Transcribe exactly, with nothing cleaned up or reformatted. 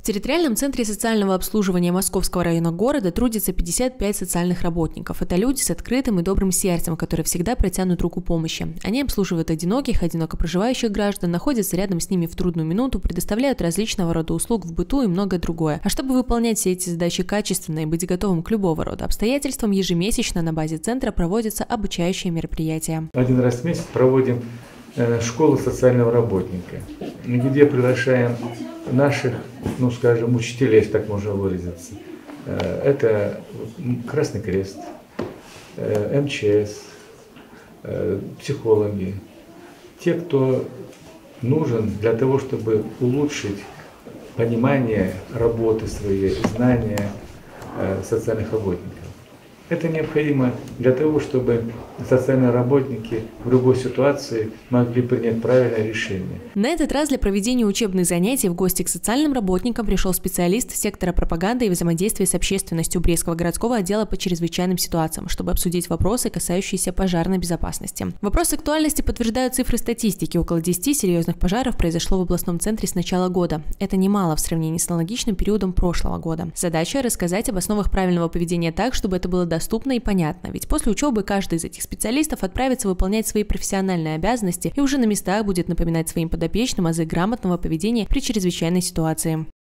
территориальном центре социального обслуживания Московского района города трудится пятьдесят пять социальных работников. Это люди с открытым и добрым сердцем, которые всегда протянут руку помощи. Они обслуживают одиноких, одиноко проживающих граждан, находятся рядом с ними в трудную минуту, предоставляют различного рода услуг в быту и многое другое. А чтобы выполнять все эти задачи качественно и быть готовым к любого рода обстоятельствам, ежемесячно на базе центра проводятся обучающие мероприятия. Один раз в месяц проводим школу социального работника, где приглашаем наших, ну скажем, учителей, если так можно выразиться. Это Красный Крест, эм че эс, психологи, те, кто нужен для того, чтобы улучшить понимание работы своей, знания социальных работников. Это необходимо для того, чтобы социальные работники в любой ситуации могли принять правильное решение. На этот раз для проведения учебных занятий в гости к социальным работникам пришел специалист сектора пропаганды и взаимодействия с общественностью Брестского городского отдела по чрезвычайным ситуациям, чтобы обсудить вопросы, касающиеся пожарной безопасности. Вопрос актуальности подтверждают цифры статистики. Около десяти серьезных пожаров произошло в областном центре с начала года. Это немало в сравнении с аналогичным периодом прошлого года. Задача – рассказать об основах правильного поведения так, чтобы это было доступно. доступно и понятно, ведь после учебы каждый из этих специалистов отправится выполнять свои профессиональные обязанности и уже на местах будет напоминать своим подопечным азы грамотного поведения при чрезвычайной ситуации.